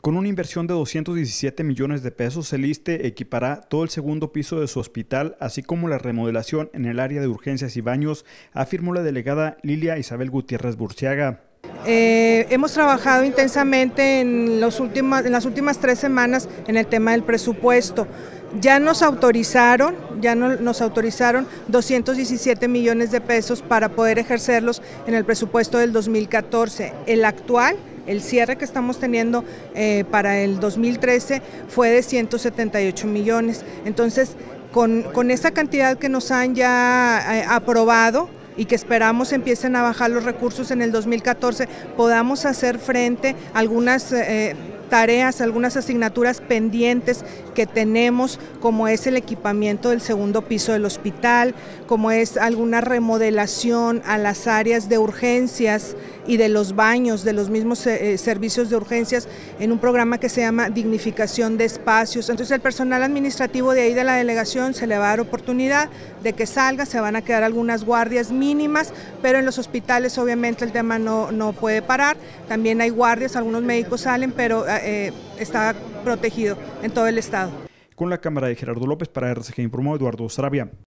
Con una inversión de 217 millones de pesos, el ISSSTE equipará todo el segundo piso de su hospital, así como la remodelación en el área de urgencias y baños, afirmó la delegada Lilia Isabel Gutiérrez Burciaga. Hemos trabajado intensamente en las últimas 3 semanas en el tema del presupuesto. Ya nos autorizaron 217 millones de pesos para poder ejercerlos en el presupuesto del 2014. El actual, el cierre que estamos teniendo para el 2013 fue de 178 millones. Entonces, con esa cantidad que nos han ya aprobado y que esperamos empiecen a bajar los recursos en el 2014, podamos hacer frente a algunas tareas, algunas asignaturas pendientes que tenemos, como es el equipamiento del segundo piso del hospital, como es alguna remodelación a las áreas de urgencias y de los baños, de los mismos servicios de urgencias, en un programa que se llama Dignificación de Espacios. Entonces, el personal administrativo de ahí de la delegación se le va a dar oportunidad de que salga, se van a quedar algunas guardias mínimas, pero en los hospitales obviamente el tema no puede parar. También hay guardias, algunos médicos salen, pero está protegido en todo el estado. Con la cámara de Gerardo López para RCG informó Eduardo Sarabia.